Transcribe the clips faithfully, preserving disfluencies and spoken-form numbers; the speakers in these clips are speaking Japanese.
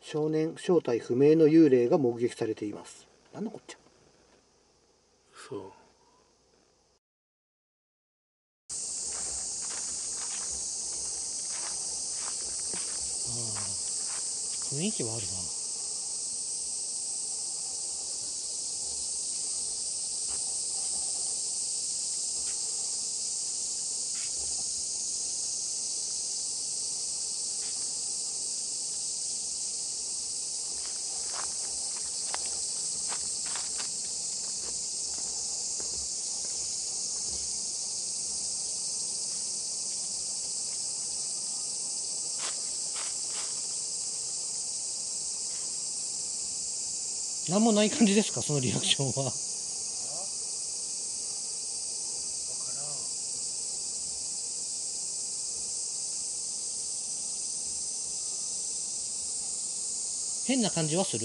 少年正体不明の幽霊が目撃されています。なんのこっちゃ。 そう。 ああ、雰囲気はあるな。なんもない感じですか、そのリアクションは。 わからん。 変な感じはする。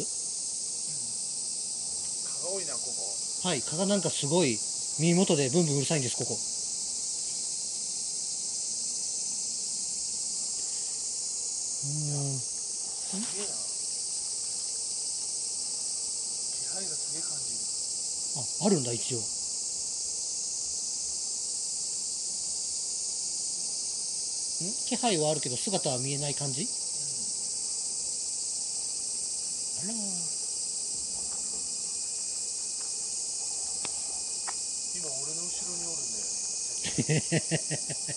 蚊が多いな、ここ。 はい、蚊がなんかすごい耳元でブンブンうるさいんです、ここ。うーん。 すげえな。気配がすげえ感じる。 あ、あるんだ、一応。ん気配はあるけど姿は見えない感じ。あらー。 今俺の後ろにおるんだよね。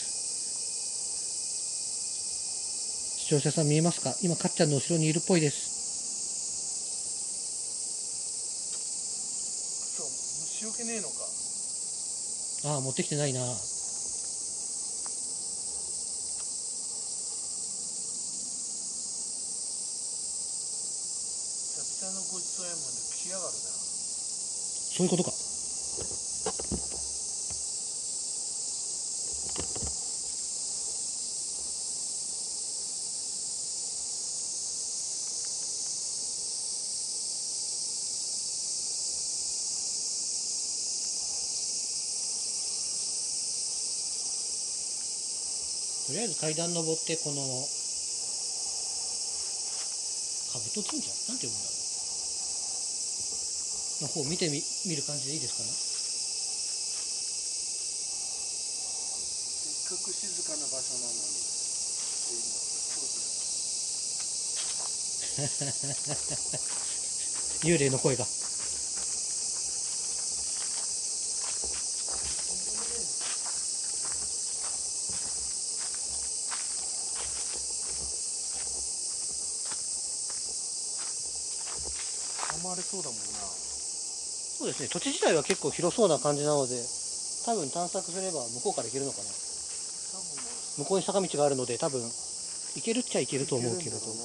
視聴者さん見えますか。今かっちゃんの後ろにいるっぽいです。 そう、虫除けねえのか。 ああ、持ってきてないな。 久々のごちそうやもんで来やがるな。 そういうことか。とりあえず階段登ってこの兜神社なんて読むんだろうの方見てみ見る感じでいいですかな。 せっかく静かな場所なのに。 幽霊の声が。 噛まれそうだもんな。 そうですね、土地自体は結構広そうな感じなので、多分探索すれば向こうから行けるのかな。向こうに坂道があるので多分行けるっちゃ行けると思うけれど、こっ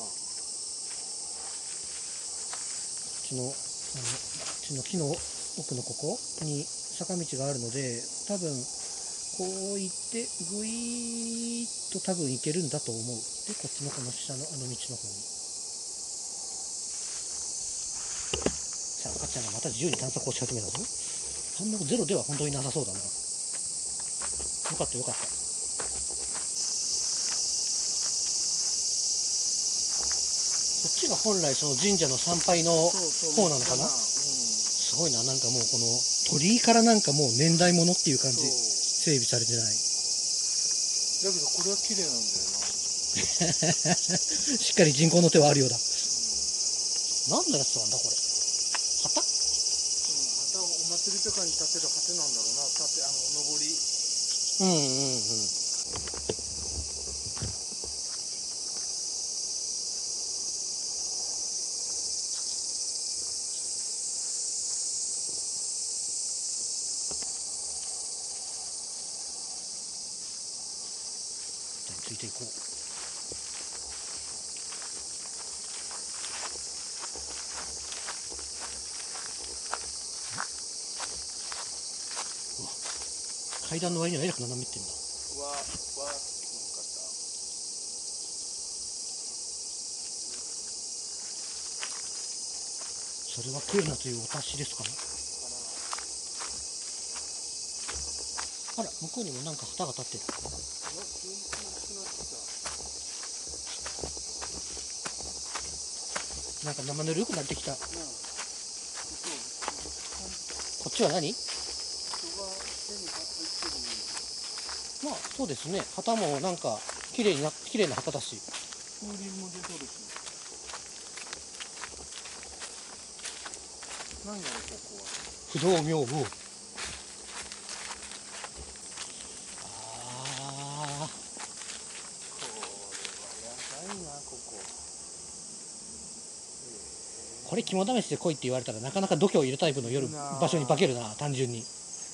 ちのあのこっちの木の奥のここに坂道があるので、多分こう行ってぐいーっと多分行けるんだと思う。でこっちのこの下のあの道の方に、さあかっちゃんがまた自由に探索をし始めたぞ。反応ゼロでは本当になさそうだな。よかったよかった。こっちが本来その神社の参拝の方なのかな。すごいな、なんかもうこの鳥居からなんかもう年代物っていう感じ。整備されてない。 だけどこれは綺麗なんだよな。 しっかり人工の手はあるようだ。何のやつなんだこれ。旗？ 旗をお祭りとかに立てる旗なんだろうな。立てあの上り。 うんうんうん。ついていこう。階段の割にはえらく斜めってんだ。 わわ聞こえんかった。 それは来るなというお達しですかね。あら、向こうにもなんか旗が立ってる。 急に大きくなってきた。 なんか生ぬるくなってきた。 なあ、 こそう。 っちは何？ 人が手に入ってる。 まあそうですね。旗もなんか綺麗にな綺麗な旗だし。 風鈴も出とるし。何やろここは。 不動明王。ああ。 これはやばいなここ。 これ肝試しで来いって言われたらなかなか度胸いるタイプの夜場所に化けるな、単純に。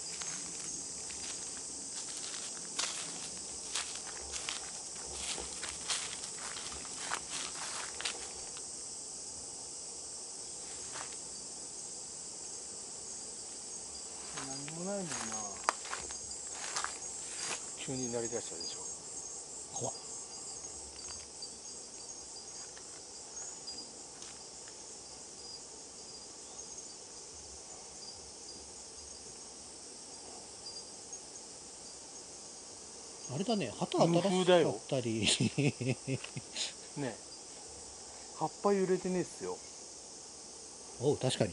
何もないもんな。急になりだしたでしょ。 怖っ。あれだね、旗新しかったりね、葉っぱ揺れてねえっすよ。 おう、確かに。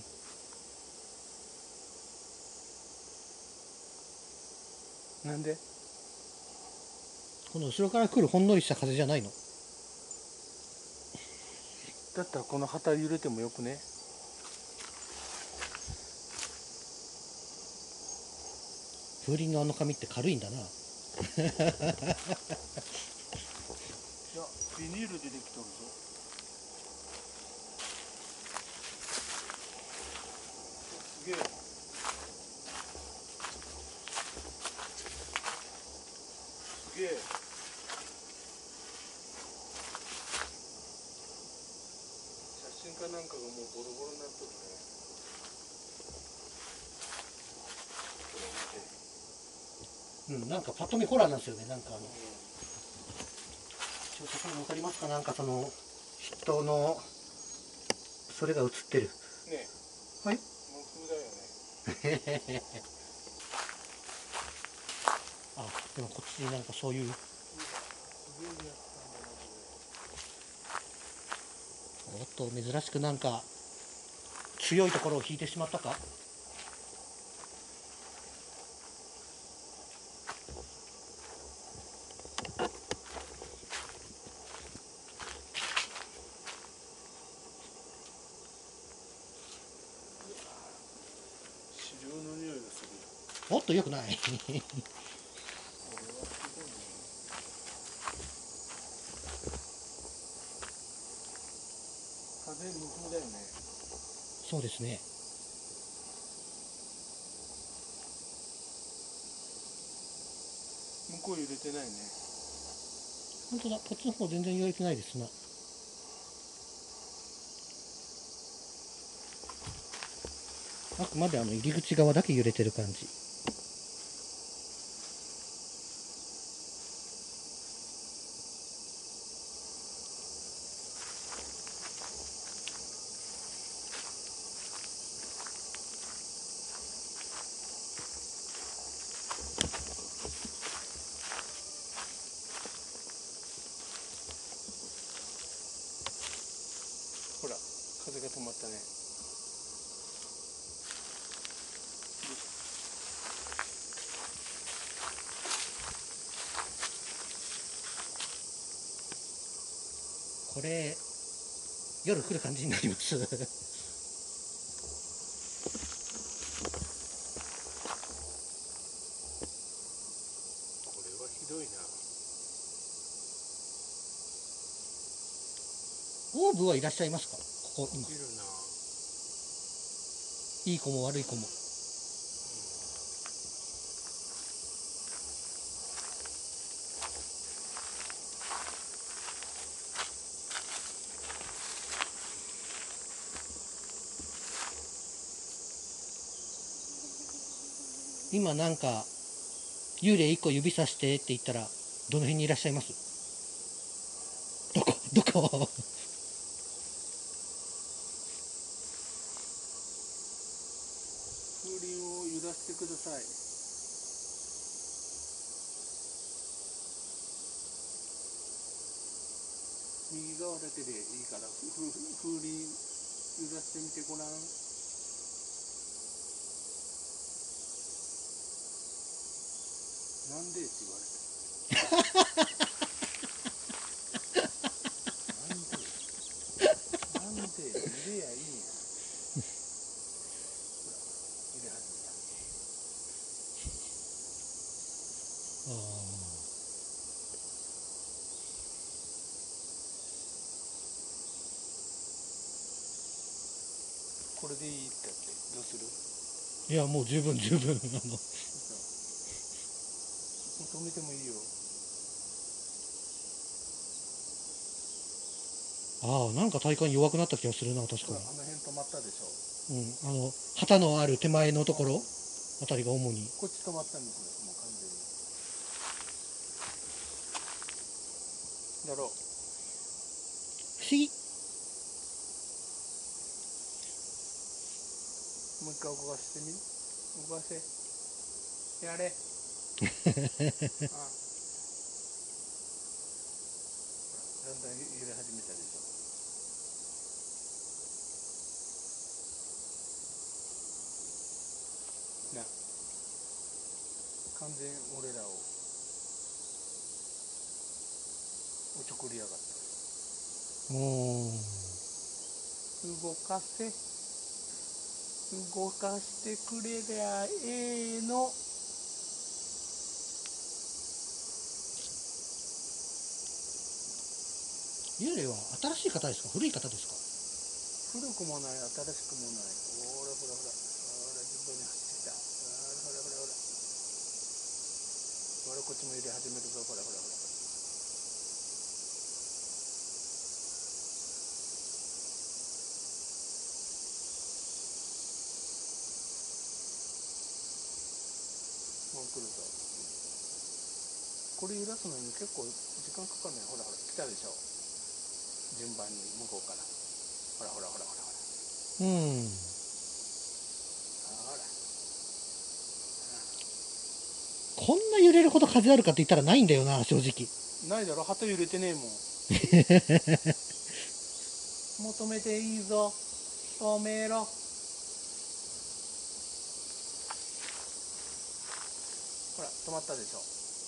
なんで？ この後ろから来るほんのりした風じゃないの？ だったらこの旗揺れてもよくね？ 風鈴のあの紙って軽いんだな。 いや、ビニールでできとるぞ。すげえ。すげえ。写真かなんかがもうボロボロになっとるね。これ見て。 うん、なんかパッと見ホラーなんですよね。なんかあの、ちょっとそこに分かりますか？なんかその人のそれが映ってる。 ねえ。 はい。 無風だよね。 あ、でもこっちになんかそういう。 すげえやつなんだなこおっと、珍しくなんか強いところを引いてしまったか？ れ。飼料の匂いがする。 おっと、よくない。 これはすごいね。風無風だよね。 そうですね。 向こう揺れてないね。 本当だ、こっちの方全然揺れてないですな。あくまであの入り口側だけ揺れてる感じ。 ほら、風が止まったね。 これ夜来る感じになります。 これはひどいな。 オーブはいらっしゃいますか？ここ今。 いるな。 いい子も悪い子も。今なんか幽霊一個指さしてって言ったらどの辺にいらっしゃいます？どこどこ？ 風鈴を揺らしてください。 右側だけでいいから、ふふ風鈴揺らしてみてごらん。なんでって言われた。なんでなんで揺れやいいんや。ほら、揺れ始めた。 あこれでいいってやって、どうする？ ーいや、もう十分十分。あのもう止めてもいいよ。 ああ、なんか体感弱くなった気がするな、確かほら、 に。 あの辺止まったでしょ。 うん、あの旗のある手前のところあたりが主に。 こっち止まったんですよ、もう完全に。だろう。 不思議。 もう一回動かしてみ。動かせ。やれ。ああ、だんだん揺れ始めたでしょ。な、完全に俺らをおちょくりやがった。 うーん。 動かせ。動かしてくれりゃええの。 幽霊は新しい方ですか、古い方ですか？ 古くもない、新しくもない。ほらほらほら。ほら、順番に走ってきた。ほらほらほらほら。ほら、こっちも揺れ始めるぞ。ほらほらほら。もう来るぞ。これ揺らすのに結構時間かかるね。ほらほら、来たでしょ。順番に向こうから。ほらほらほらほらほら。 うん。 ほら。 こんな揺れるほど風あるかって言ったらないんだよな、正直。 ないだろ、旗揺れてねえもん。もう止めていいぞ。止めろ。ほら、止まったでしょ。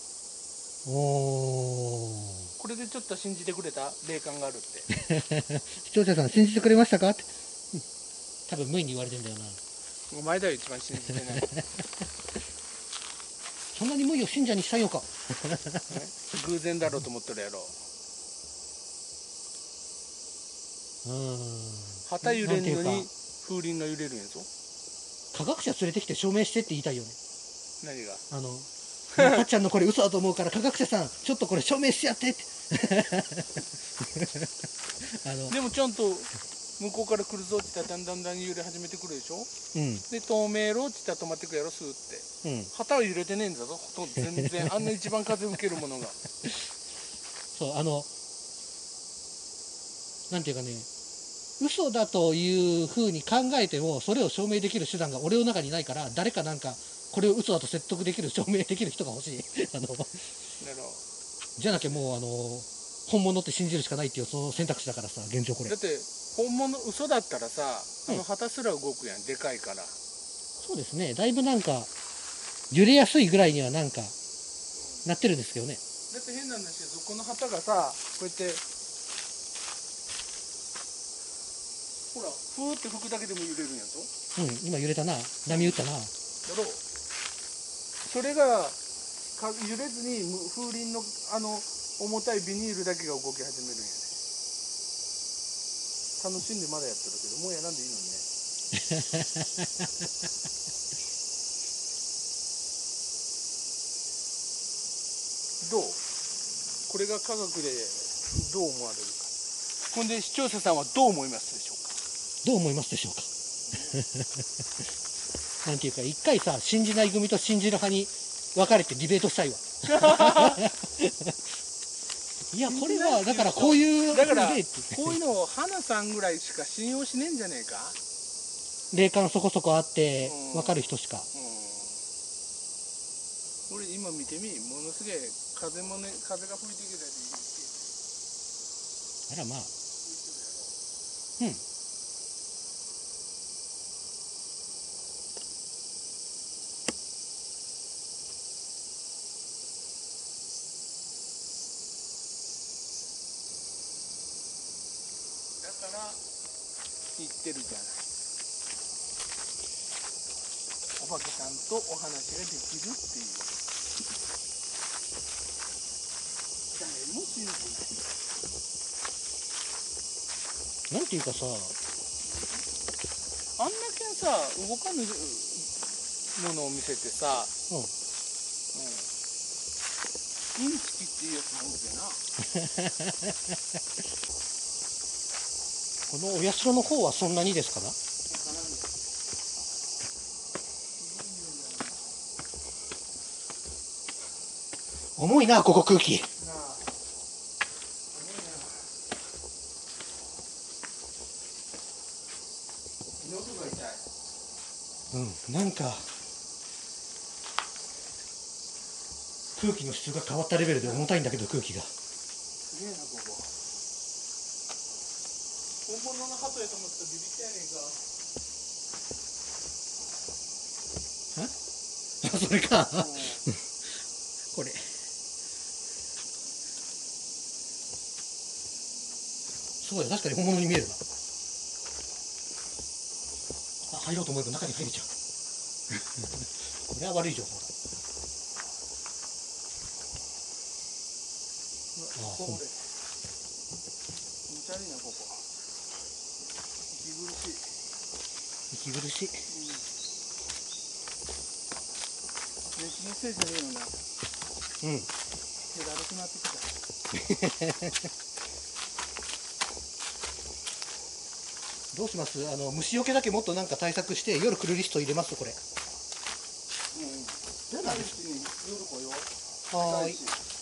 おー。 これでちょっと信じてくれた？霊感があるって。 視聴者さん信じてくれましたかって。多分無意に言われてんだよな。 お前だよ、一番信じてない。 そんなに無意を信者にしたいのか。 偶然だろうと思ってるやろ。 うん。 旗揺れんのなんていうに風鈴が揺れるんやぞ。 科学者連れてきて証明してって言いたいよね。 何が？ あの、かっちゃんのこれ嘘だと思うから科学者さん、ちょっとこれ証明してやってって。あの、 でもちゃんと向こうから来るぞって言ったらだんだんだん揺れ始めてくるでしょ。 うん。 で、透明ろって言ったら止まってくるやろ、スーって。 うん。 旗は揺れてねえんだぞ、ほとんど全然。あんな一番風受けるものが。 そう、あの、なんていうかね、嘘だというふうに考えても、それを証明できる手段が俺の中にないから、誰かなんか、これを嘘だと説得できる、証明できる人が欲しい。あの、 だろ。 じゃなきゃもう、あの、本物って信じるしかないっていう、その選択肢だからさ、現状これ。 だって、本物、嘘だったらさ、あうんの旗すら動くやん、でかいから。 そうですね、だいぶなんか、揺れやすいぐらいにはなんか、なってるんですけどね。 だって変なんだし、そこの旗がさ、こうやって、ほら、ふーって吹くだけでも揺れるんやぞ。 うん、今揺れたな。波打ったな。 だろう。それがか揺れずにむ風鈴のあの重たいビニールだけが動き始めるんやね。楽しんでまだやってるけど、もうやらんでいいのにね。どう？これが科学でどう思われるか。ほんで視聴者さんはどう思いますでしょうか。 どう思いますでしょうか。なんていうか、一回さ、信じない組と信じる派に分かれてディベートしたいわ。いや、これは、だからこういうだからこ風でういうのを花さんぐらいしか信用しねえんじゃねえか。 霊感そこそこあってうん分かる人しか。 うん、俺今見てみ、ものすげえ風もね、風が吹いてきたりあらまあ。うん。 だから言ってるじゃない。お化けさんとお話ができるっていう。誰も信じない。 なんていうかさ、 あんだけさ、動かぬものを見せてさ、 うん、 インチキっていうやつもおるけな。 このお社の方はそんなにですかな。重いな、ここ空気。 なあ、喉が痛い。 うん、なんか空気の質が変わったレベルで重たいんだけど、空気が。 すげえな、ここ。本物の鳩やと思ったらビビったやねんか。 あ、それか。 うんこれ。そうや、確かに本物に見えるな。あ、入ろうと思えば中に入れちゃう。これは悪い情報だ。あ、 こほんれ。気持ち悪いな、ここ。息苦しい。 息苦しい。 年のせいじゃねえよな。 うん。 手だるくなってきた。 どうします？あの虫除けだけもっとなんか対策して夜来るリスト入れますこれ。 うん。 どうなんでしょ夜来よう。 う。はーい。